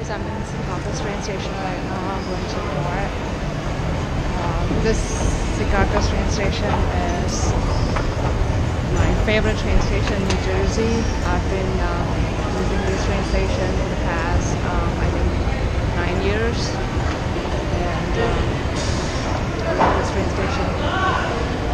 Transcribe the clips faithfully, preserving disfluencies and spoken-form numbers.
guys, I'm in Secaucus train station right now. I'm going to North. Um, this Secaucus train station is my favorite train station in New Jersey. I've been um, using this train station for the past, um, I think, nine years. And um, I love this train station.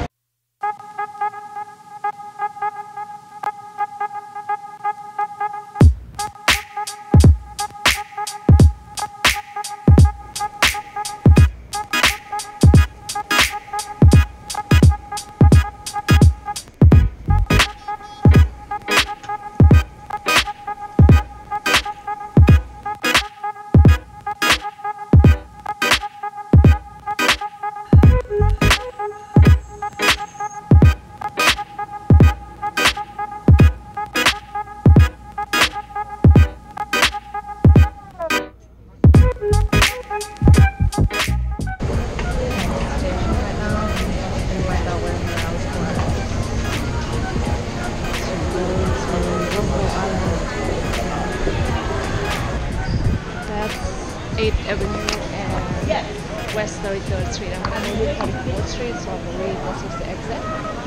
eighth Avenue and West thirty-third Street. I'm going to move forty-fourth Street, so I believe this is the exit.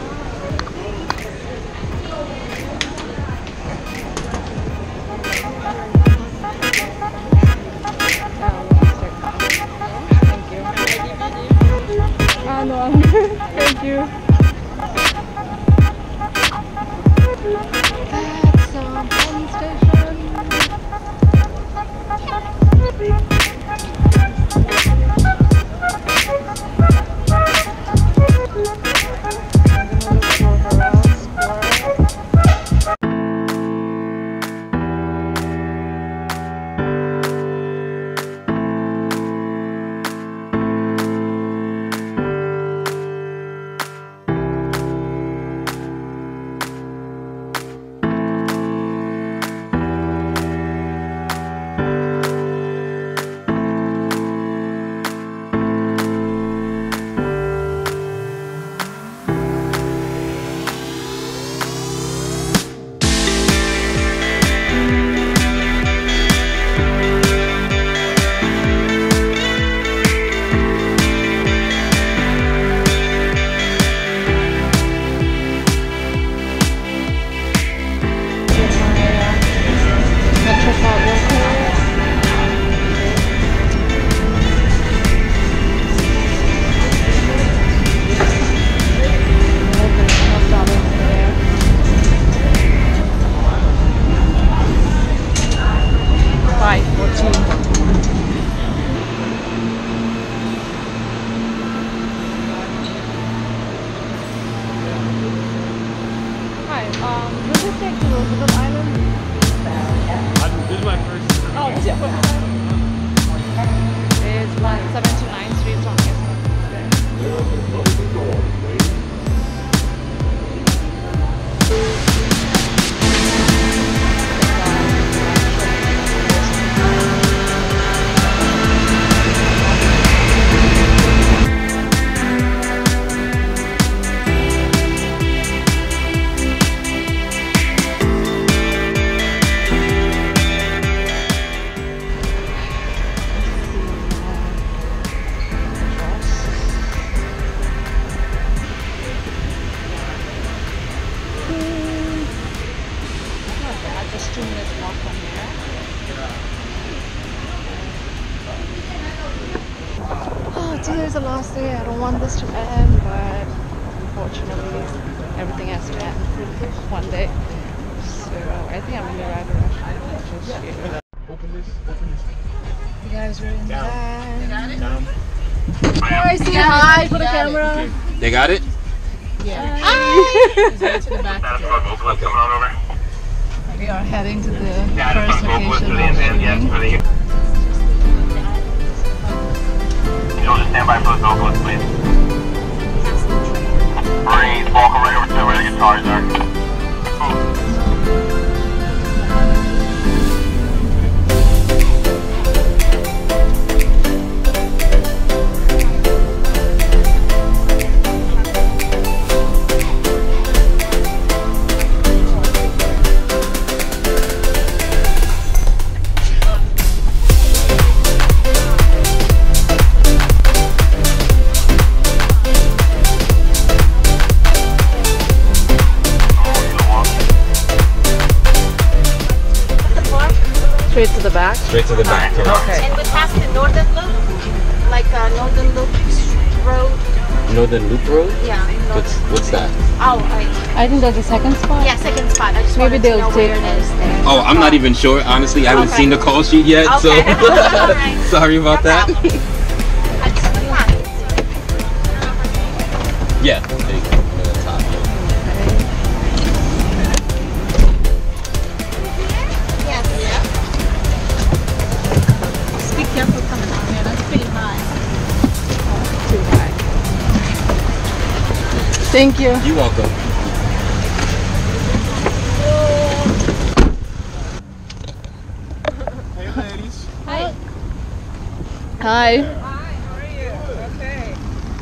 Ah, no, thank you. That's um, Penn Station. Um, does this take to Roosevelt Island? This is my first. Oh, this is your first time? It's one seventy-nine Street from here. Just two minutes walk from here. Oh, today's the last day. I don't want this to end, but unfortunately, everything has to end one day. So I think I'm in the right direction. Just here. Open this. Open this. You guys are in there. Down. Hi, say hi for the camera. They got it? Yeah. Hi. To the back. Okay. We are heading to the first location of shooting. You'll just stand by for the vocalist, please. Breathe, walk right over to where the guitars are. back? Straight to the back. Yeah. Okay. And we passed the Northern Loop, like uh, Northern Loop Road. Northern Loop Road? Yeah. What's what's that? Oh, I, I think that's the second spot. yeah, second spot. I just Maybe wanted they'll to know take where it is. Then. Oh, I'm not even sure. Honestly, I haven't Okay. seen the call sheet yet, Okay. so Alright. sorry about No that. problem. I just want. Yeah. There you go. Over the top, yeah. Yes. Just be careful coming out here. That's pretty high. Too high. Thank you. You're welcome. Hey, ladies. Hi. Hi. How are you? Okay.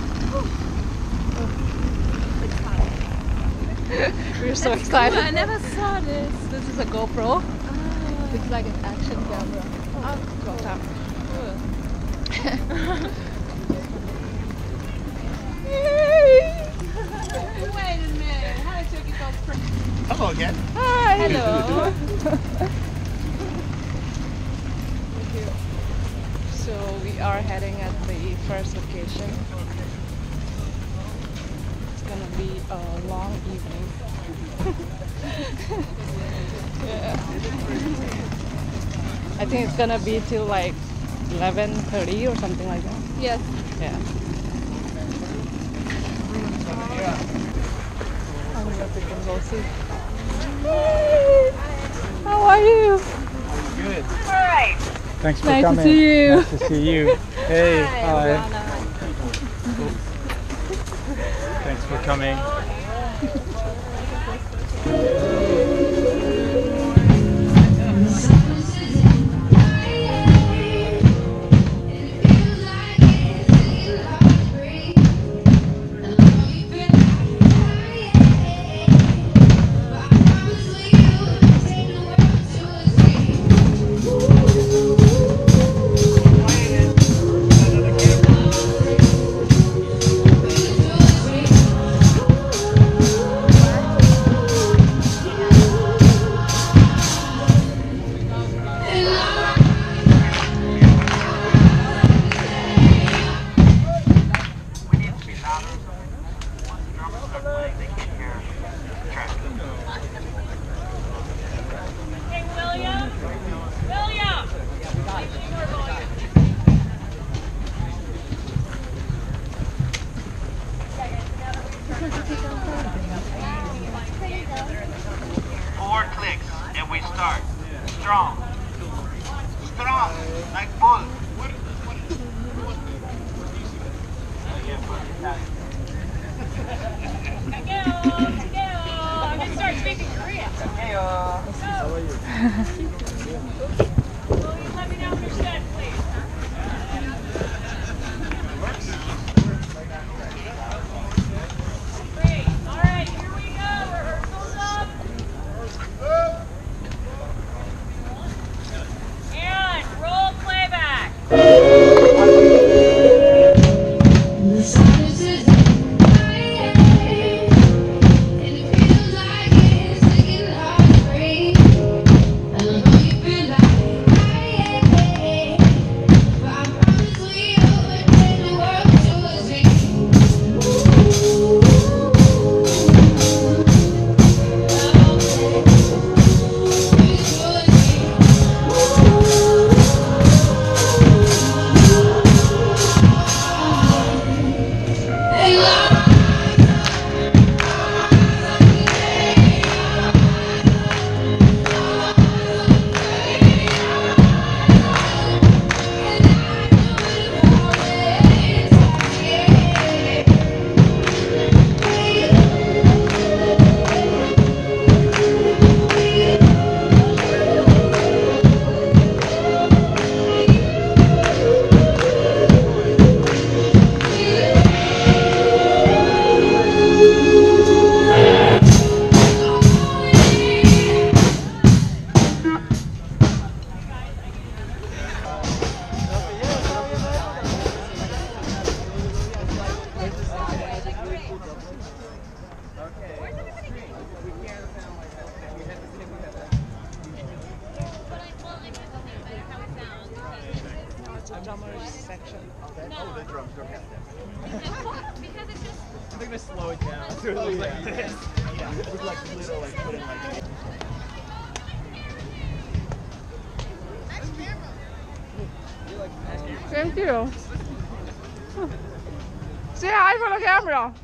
We're so excited. I never saw this. This is a GoPro. It's like an action camera. Oh, go top. Wait a minute. How did you get those prints? Hello again. Hi. Hello. So we are heading at the first location. It's gonna be a long evening. Yeah. I think it's gonna be till like eleven thirty or something like that. Yes. Yeah. I wonder if we can go see. Hey, how are you? Good. All right. Thanks for Nice to coming. see you. Nice to see you. Hey, hi. Thanks for coming. Oh, the drums don't have that. Because it's just. I think they slow it down. So it looks like this. Yeah, it was like little, like put in like. Thank you. Say hi for the camera.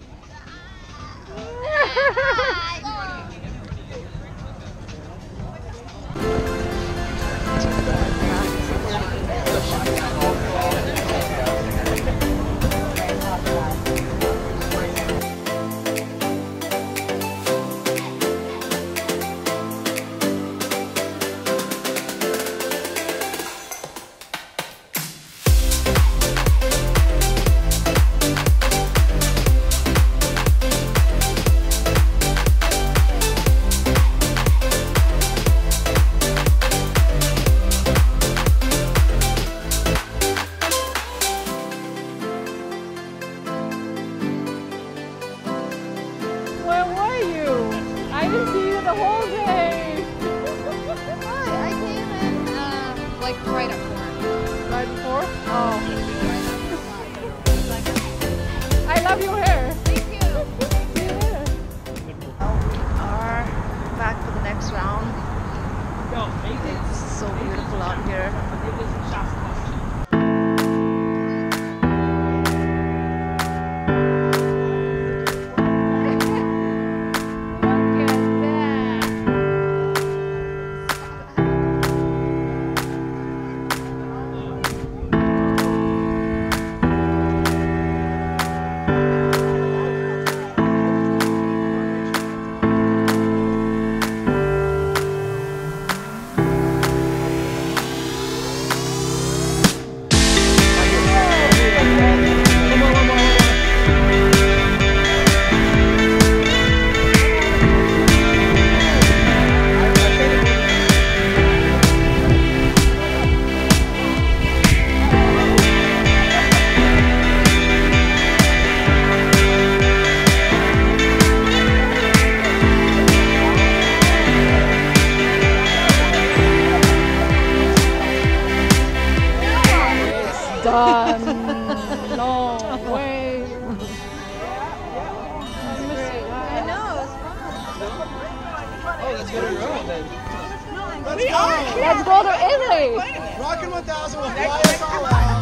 Let's go to Italy. Rockin' one thousand will fly us all out.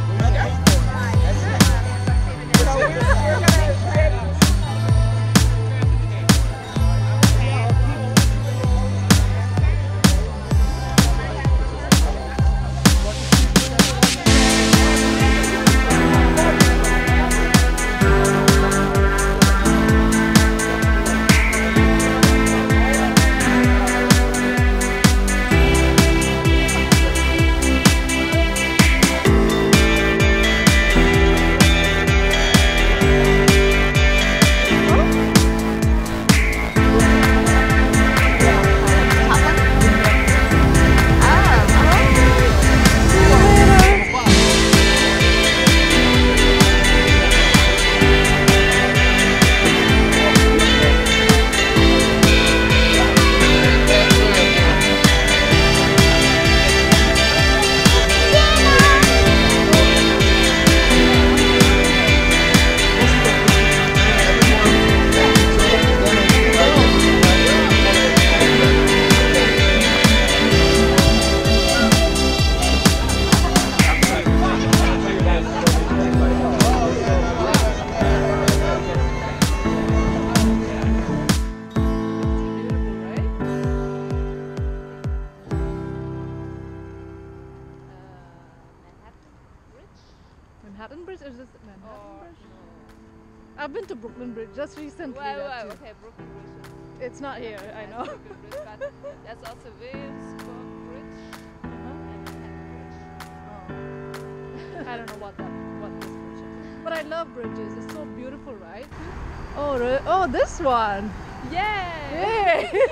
Manhattan Bridge? Is this Manhattan Bridge? I've been to Brooklyn Bridge just recently. Well, well, actually. okay, Brooklyn Bridge. It's not here, I know. Brooklyn Bridge, but that's also Williamsburg Bridge and Manhattan Bridge. I don't know what that what this bridge is. But I love bridges. It's so beautiful, right? Oh, re oh, this one. Yay! Yay!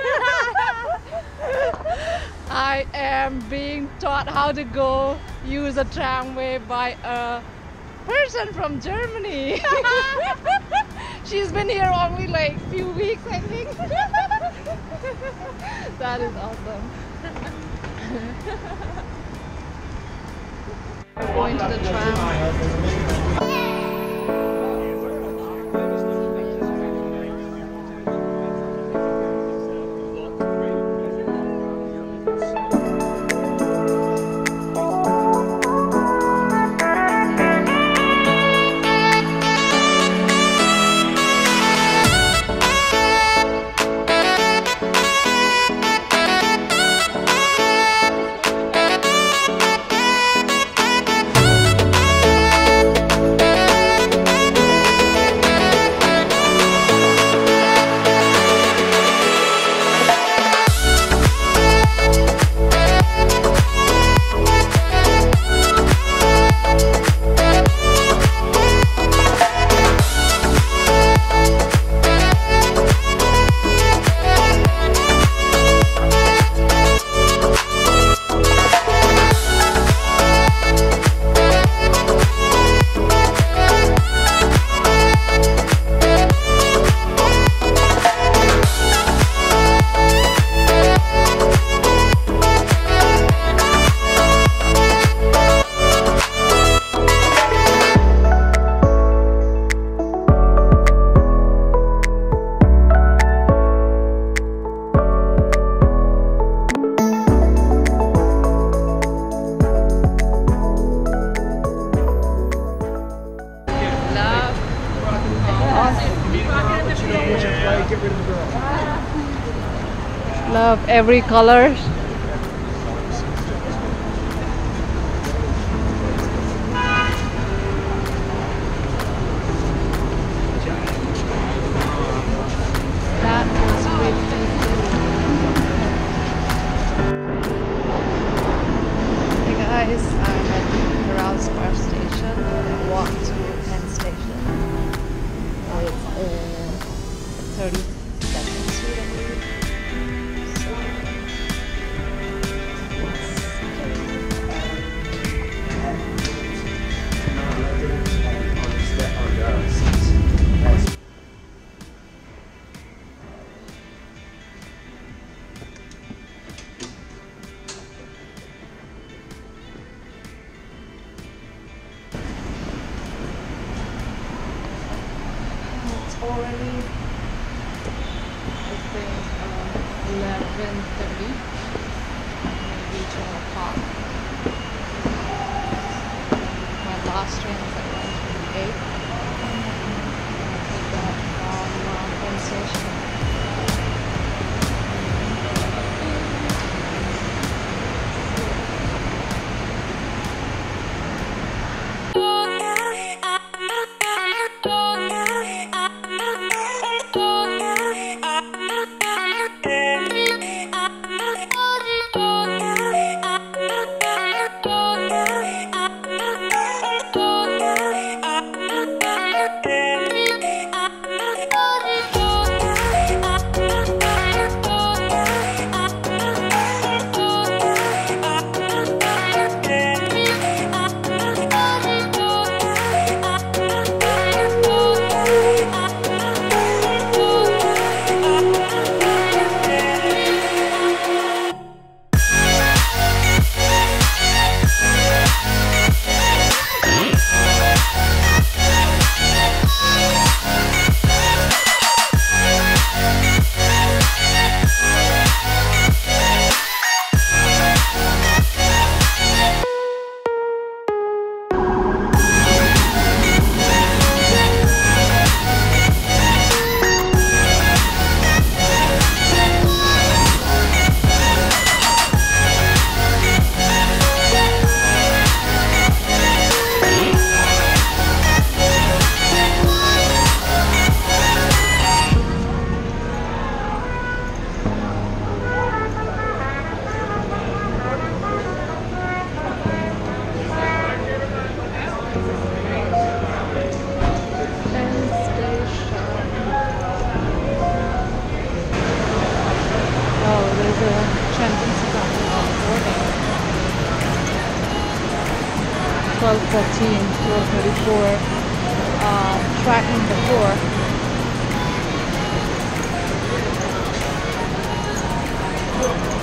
I am being taught how to go use a tramway by a person from Germany. She's been here only like few weeks, I think. That is awesome. Going to the tram. Love every color. That was really Hey guys, I'm at Roosevelt Station and walk to Penn Station. It's uh, thirty-second Street, I believe. Already, I think uh, eleven thirty, maybe twelve o'clock. My last train is at one twenty-eight. I'll take that from uh, Penn Station. twelve fourteen, twelve thirty-four, uh, track number four.